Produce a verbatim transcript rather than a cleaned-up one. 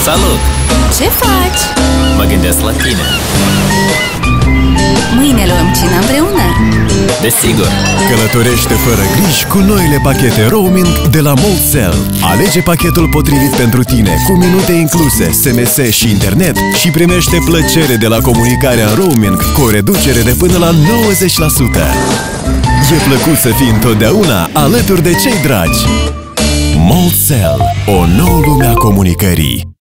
Salut! Ce faci? Mă gândesc la tine. Mâine luăm cina împreună? Desigur! Călătorește fără griji cu noile pachete roaming de la Moltcel. Alege pachetul potrivit pentru tine, cu minute incluse, S M S și internet și primește plăcere de la comunicarea în roaming cu o reducere de până la nouăzeci la sută. E plăcut să fii întotdeauna alături de cei dragi. Moltcel, o nouă lume a comunicării.